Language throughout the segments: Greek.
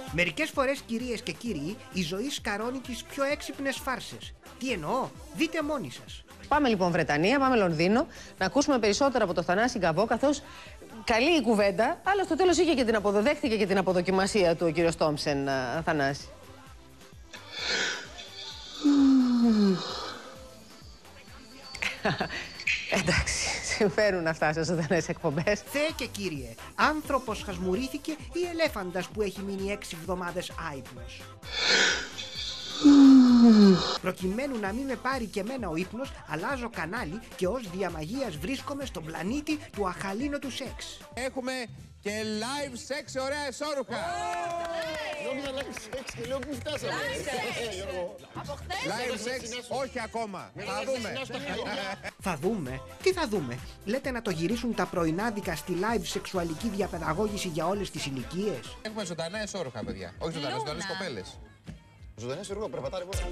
Μερικές φορές, κυρίες και κύριοι, η ζωή σκαρώνει τις πιο έξυπνες φάρσες. Τι εννοώ, δείτε μόνοι σας. Πάμε λοιπόν Βρετανία, πάμε Λονδίνο, να ακούσουμε περισσότερα από το Θανάση Γκαβό, καθώς καλή η κουβέντα, αλλά στο τέλος είχε και την αποδέχτηκε και την αποδοκιμασία του ο κύριος Τόμψεν, Θανάση. Εντάξει, συμφέρουν αυτά σε ζωντανές εκπομπές. Θεέ και Κύριε, άνθρωπος χασμουρήθηκε ή ελέφαντας που έχει μείνει 6 εβδομάδες άυπνος? Προκειμένου να μην με πάρει και εμένα ο ύπνος, αλλάζω κανάλι και ως διαμαγείας βρίσκομαι στον πλανήτη του αχαλήνοτου σεξ. Έχουμε και live σεξ σε ωραία εσώρουχα. Νόμιζα live σεξ και λέω πού φτάσαμε. Live σεξ όχι ακόμα. Θα δούμε. Θα δούμε. Τι θα δούμε? Λέτε να το γυρίσουν τα πρωινάδικα στη live σεξουαλική διαπαιδαγώγηση για όλες τις ηλικίες? Έχουμε ζωντανά εσώρουχα, παιδιά. Όχι ζωντανές κοπέλες. Ζωντανές έργο, περπατάρε μόνο.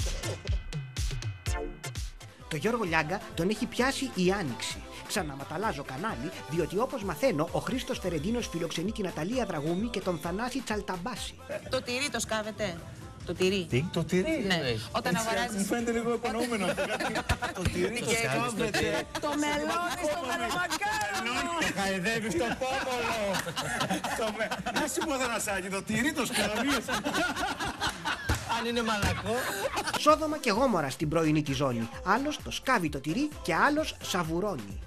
Το Γιώργο Λιάγκα τον έχει πιάσει η άνοιξη. Ξαναματαλλάζω κανάλι, διότι όπως μαθαίνω, ο Χρήστος Φερεντίνος φιλοξενεί την Αταλία Δραγούμη και τον Θανάση Τσαλταμπάση. Το τυρί το σκάβετε? Το τυρί. Τι, το τυρί? Ναι. Όταν αγοράζεις... Μου φαίνεται λίγο υπονοούμενο. Το τυρί το σκάβετε. Το μελόνι στο μαρμακάρο. Το χαϊδεύεις το πόπολο. Να σου πω Θανασάκη, το τυρί το σκάβεις. Αν είναι μαλακό. Σόδομα και Γόμορα στην πρωινή τη ζώνη. Άλλος το σκάβει το τυρί και άλλος σαβουρώνει.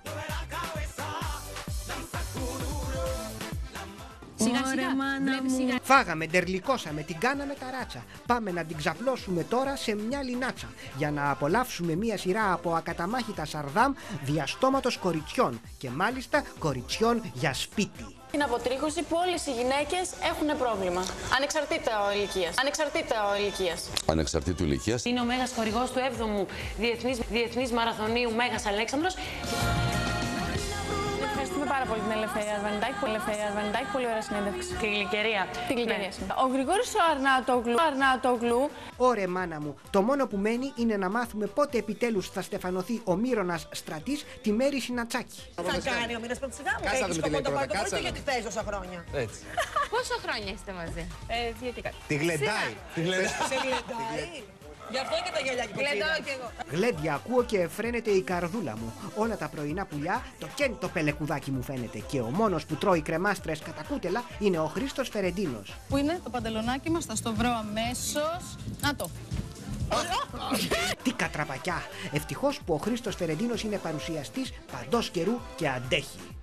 Σιγά. Φάγαμε, ντερλικώσαμε, την κάναμε ταράτσα. Πάμε να την ξαπλώσουμε τώρα σε μια λινάτσα για να απολαύσουμε μια σειρά από ακαταμάχητα σαρδάμ διαστόματος κοριτσιών και μάλιστα κοριτσιών για σπίτι. Την αποτρίχωση που όλες οι γυναίκες έχουν πρόβλημα. Ανεξαρτήτω ηλικίας. Ανεξαρτήτου ηλικίας. Είναι ο μέγας χορηγός του 7ου Διεθνής Μαραθωνίου Μέγας Αλέξανδρος. Ευχαριστούμε πάρα πολύ την Ελευθερία Αρβανιτάκη. Πολύ ωραία συνέντευξη. Την Γλυκερία. Ο Γρηγόρης ο Αρναутόγλου. Ωρε μάνα μου, το μόνο που μένει είναι να μάθουμε πότε επιτέλους θα στεφανωθεί ο Μύρονας Στρατής τη Μέρη Συνατσάκη. Θα κάνει ο μήνας Πρωτοσυγάμου. Κάτσε να Έχεις δούμε τι λέει σκοπό το πρώτα, πάρει το κάτσε πρωί να γιατί θες τόσα χρόνια. Έτσι. Πόσο χρόνια είστε μαζί? Διετικά. Τη γλεντάει. Σε γλεντάει. Γι' αυτό και τα γυαλιά Γλεντάω κι εγώ. Γλέντια ακούω και φρένεται η καρδούλα μου. Όλα τα πρωινά πουλιά το κέντο πελεκουδάκι μου φαίνεται. Και ο μόνος που τρώει κρεμάστρες κατά κούτελα είναι ο Χρήστος Φερεντίνος. Πού είναι το παντελονάκι μας, θα στο βρω αμέσως. Να το. Τι κατραπακιά! Ευτυχώς που ο Χρήστος Φερεντίνος είναι παρουσιαστής παντός καιρού και αντέχει.